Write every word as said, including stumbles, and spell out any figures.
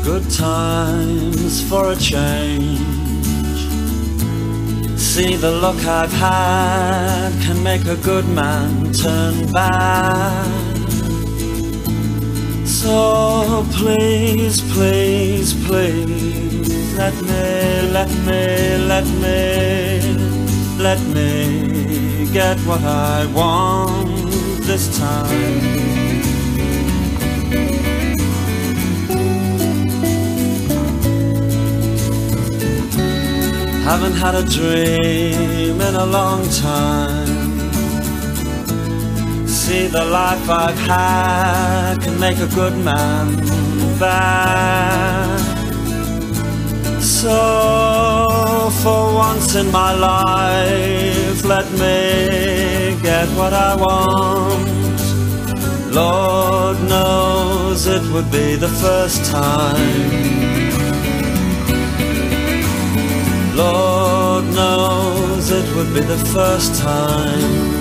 Good times for a change. See, the luck I've had can make a good man turn bad. So please, please, please, let me, let me, let me, let me get what I want this time. Haven't had a dream in a long time. See, the life I've had can make a good man bad. So for once in my life, let me get what I want. Lord knows it would be the first time. Lord knows it would be the first time.